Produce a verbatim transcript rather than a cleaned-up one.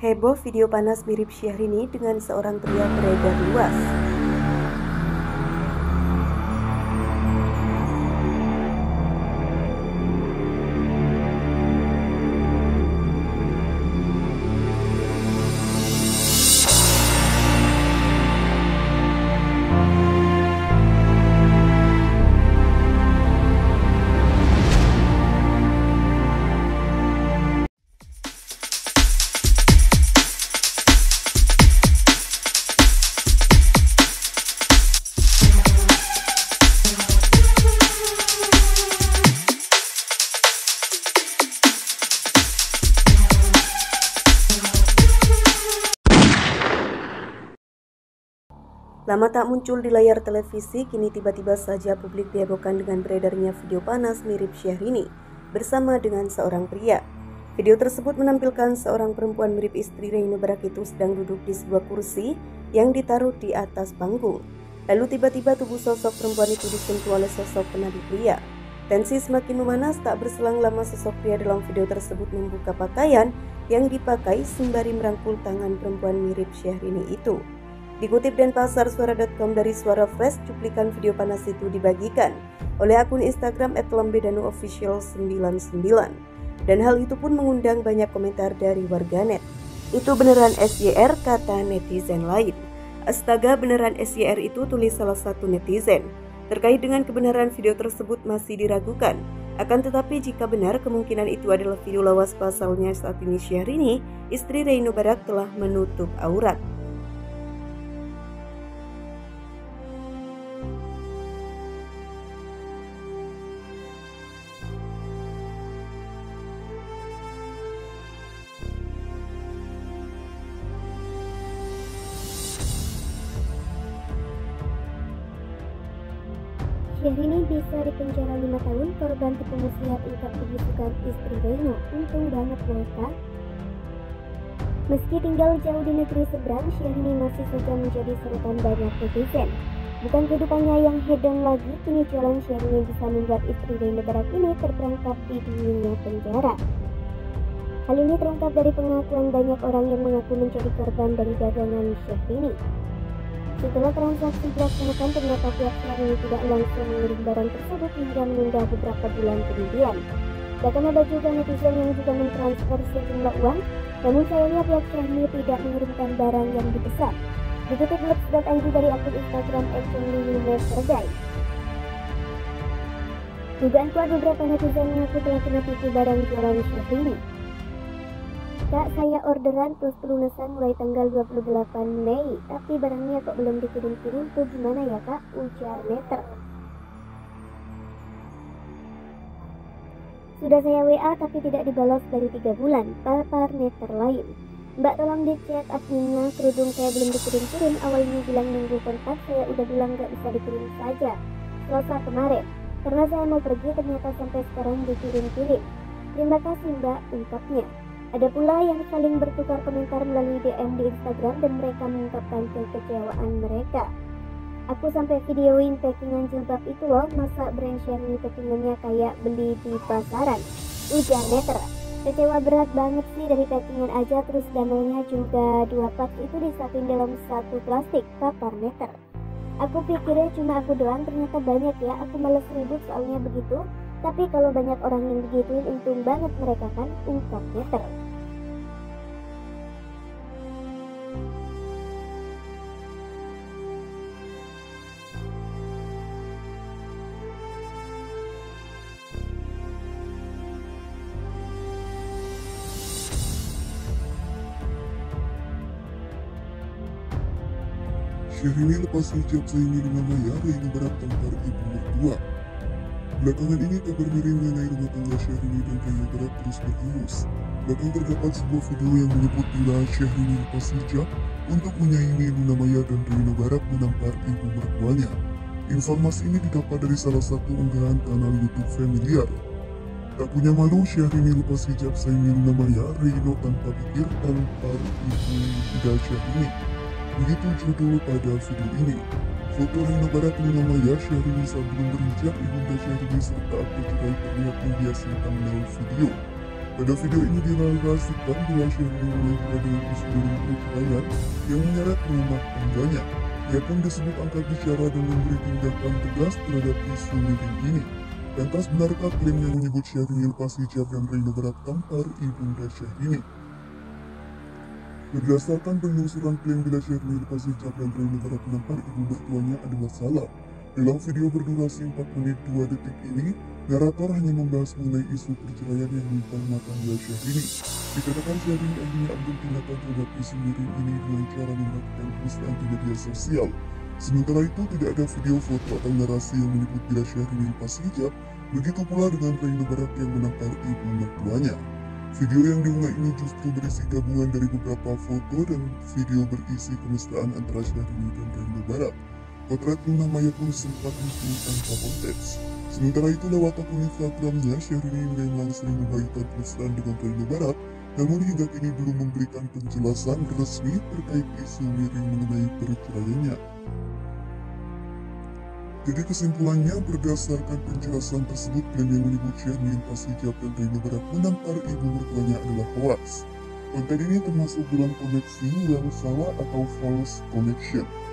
Heboh video panas mirip Syahrini dengan seorang pria beredar luas. Lama tak muncul di layar televisi, kini tiba-tiba saja publik dihebohkan dengan beredarnya video panas mirip Syahrini bersama dengan seorang pria. Video tersebut menampilkan seorang perempuan mirip istri Reino Barak itu sedang duduk di sebuah kursi yang ditaruh di atas panggung. Lalu tiba-tiba tubuh sosok perempuan itu disentuh oleh sosok penari pria. Tensi semakin memanas, tak berselang lama sosok pria dalam video tersebut membuka pakaian yang dipakai sembari merangkul tangan perempuan mirip Syahrini itu. Dikutip denpasar suara titik com dari Suara Fresh, cuplikan video panas itu dibagikan oleh akun Instagram et lambedanu official sembilan sembilan. Dan hal itu pun mengundang banyak komentar dari warganet. Itu beneran S Y R, kata netizen lain. Astaga, beneran S Y R itu, tulis salah satu netizen. Terkait dengan kebenaran video tersebut masih diragukan. Akan tetapi jika benar, kemungkinan itu adalah video lawas, pasalnya saat ini Syahrini, istri Reino Barak, telah menutup aurat. Syahrini bisa dipenjara lima tahun, korban tipu muslihat ungkap kebusukan istri Reino. Untung banget mereka. Meski tinggal jauh di negeri seberang, Syahrini masih saja menjadi sorotan banyak netizen. Bukan kehidupannya yang hedon lagi, kini jalan Syahrini bisa membuat istri Reino Barak ini terperangkap di dunia penjara. Hal ini terungkap dari pengakuan banyak orang yang mengaku menjadi korban dari dagangan Syahrini. Setelah transaksi dilaksanakan, ternyata pihak Syahrini tidak langsung mengirim barang tersebut hingga menunda beberapa bulan kemudian. Bahkan ada juga netizen yang juga mentransfer sejumlah uang, namun sayangnya pihak Syahrini tidak mengirimkan barang yang dipesan. Dikutip News dot I D dari akun Instagram et lambedanu. Dugaan kuat, beberapa netizen mengaku telah kena tipu barang jualan Syahrini. Kak, saya orderan plus pelunasan mulai tanggal dua puluh delapan Mei, tapi barangnya kok belum dikirim-kirim, tuh gimana ya kak? Ujar Netter. Sudah saya W A tapi tidak dibalas dari tiga bulan, papar Netter lain. Mbak, tolong dicek adminnya, kerudung saya belum dikirim-kirim, awalnya bilang nunggu kontak, saya udah bilang gak bisa dikirim saja Selasa kemarin. Karena saya mau pergi, ternyata sampai sekarang dikirim-kirim. Terima kasih mbak, ungkapnya. Ada pula yang saling bertukar komentar melalui D M di Instagram dan mereka mengungkapkan kekecewaan mereka. Aku sampai videoin packingan jilbab itu loh, masa brand Syahrini packingannya kayak beli di pasaran, ujar Netter. Kecewa berat banget sih, dari packingan aja terus danaunya juga dua pak itu disatuin dalam satu plastik, papar Netter. Aku pikirnya cuma aku doang, ternyata banyak ya, aku males ribut soalnya begitu. Tapi kalau banyak orang yang begituin, untung banget mereka kan, ungkap Netter. Syahrini lepas hijab saingi dengan Maya, Reino Barak tampar ibu mertua. Belakangan ini kabar miring mengenai rumah tangga Syahrini dan Reino Barak terus berhembus. Bahkan terdapat sebuah video yang menyebut bila Syahrini lepas hijab untuk menyaingi Luna Maya dan Reino Barak menampar ibu mertuanya. Informasi ini didapat dari salah satu unggahan kanal YouTube familiar. Tak punya malu, Syahrini lepas hijab saingi Luna Maya, Reino tanpa pikir tampar ibu muda Syahrini. Begitu judul pada video ini. Foto Reino Barak, Luna Maya, Syahrini sebelum berhijab, ibunda Syahrini serta akte cerai terlihat menghiasi thumbnail video. Pada video ini dinarasikan bila Syahrini mengaku dengan isu dari perceraian yang menyeret rumah tangganya. Ia pun disebut angkat bicara dan memberi tindakan tegas terhadap isu miring ini. Lantas benarkah klaim yang menyebut Syahrini lepas hijab dan Reno Barat tampar ibunda Syahrini? Berdasarkan penelusuran klaim bila Syahrini lepas hijab dan Reno Barat menampar ibu mertuanya adalah salah. Dalam video berdurasi empat menit dua detik ini, narator hanya membahas mengenai isu perceraian yang menimpa rumah tangga Syahrini. Dikatakan Syahrini akhirnya ambil tindakan terhadap isu miring ini dengan cara membagikan penistaan di media sosial. Sementara itu tidak ada video, foto atau narasi yang menyebut bila Syahrini lepas hijab, begitu pula dengan Reno Barat yang menampar ibu mertuanya. Video yang diunggah ini justru berisi gabungan dari beberapa foto dan video berisi kemesraan antara Syahrini dan Reno Barat. Potret Luna Maya pun sempat muncul tanpa konteks. Sementara itu lewat akun Instagramnya, Syahrini memang sering membagikan pesan dengan Reno Barat, namun hingga kini belum memberikan penjelasan resmi terkait isu miring mengenai perceraiannya. Jadi kesimpulannya, berdasarkan penjelasan tersebut, klaim yang menyebut Syahrini lepas hijab dan Reno Barat menampar ibu mertuanya adalah hoax. Konten ini termasuk dalam koneksi yang salah atau false connection.